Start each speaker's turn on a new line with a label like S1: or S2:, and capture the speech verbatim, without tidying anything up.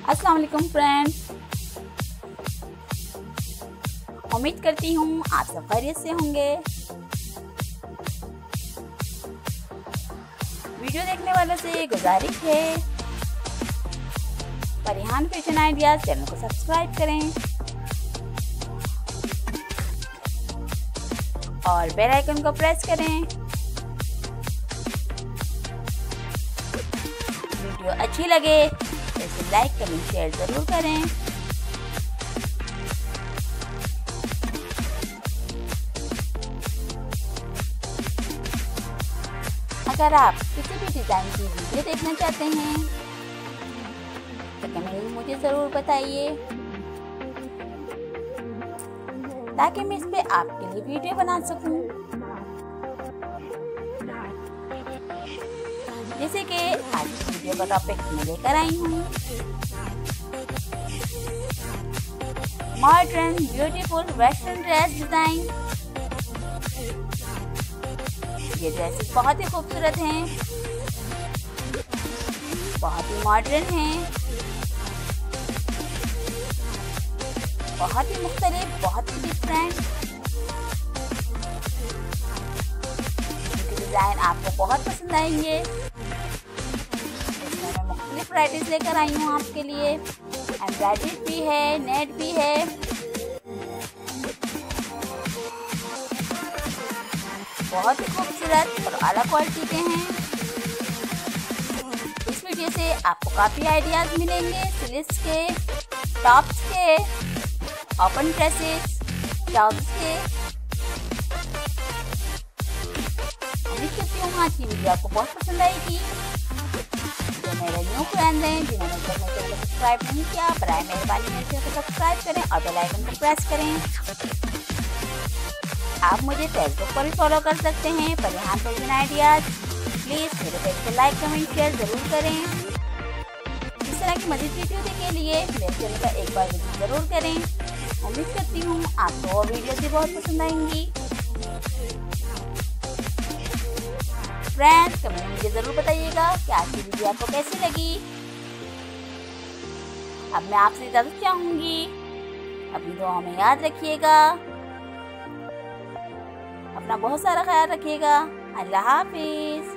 S1: अस्सलाम वालेकुम फ्रेंड्स, उम्मीद करती हूँ आप सब खैरियत से होंगे। वीडियो देखने वालों से गुजारिश है परिहान फैशन आइडियाज चैनल को सब्सक्राइब करें और बेल आइकन को प्रेस करें। वीडियो अच्छी लगे तो इसे लाइक कमेंट शेयर जरूर करें। अगर आप किसी भी डिज़ाइन की वीडियो देखना चाहते हैं तो कमेंट में मुझे ज़रूर बताइए ताकि मैं इस पे आपके लिए वीडियो बना सकूं। जैसे कि आज की वीडियो का टॉपिक मैं लेकर आई हूँ modern beautiful western dress design. ये ड्रेसेस बहुत ही खूबसूरत हैं, बहुत ही मॉडर्न हैं, बहुत ही मुख्तलिफ, बहुत ही डिफरेंट। डिज़ाइन आपको बहुत पसंद आएंगे। इसमें मैं मुख्तलिफ वैराइटीज लेकर आई हूँ आपके लिए। एम्ब्रॉयडरी भी है, नेट भी है। बहुत ही खूबसूरत और अलग क्वालिटी के हैं। इस वीडियो से आपको काफ़ी आइडियाज़ मिलेंगे स्लीव्स के, टॉप्स के, ओपन ड्रेसेस, ट्राउजर्स के। उम्मीद करती हूँ आज की वीडियो आपको बहुत पसंद आएगी। जो मेरे न्यू फ्रेंड हैं जिन्होंने मेरे चैनल को सब्सक्राइब नहीं किया, बराए मेहरबानी मेरे चैनल को सब्सक्राइब करें और बेल आइकन को प्रेस करें। आप मुझे फेसबुक पर भी फॉलो कर सकते हैं परिहान फैशन आइडियाज। प्लीज़ मेरे पेज को लाइक कमेंट शेयर ज़रूर करें। इस तरह की मज़ीद वीडियो के लिए मेरे चैनल का एक बार विजिट ज़रूर करें। उम्मीद करती हूँ आपको वो वीडियो भी बहुत पसंद आएंगी। फ्रेंड्स कमेंट में मुझे ज़रूर बताइएगा कि आज की वीडियो आपको कैसी लगी। अब मैं आपसे इजाज़त चाहूँगी। अपनी दुआओं में याद रखिएगा, अपना बहुत सारा ख्याल रखिएगा। अल्लाह हाफिज़।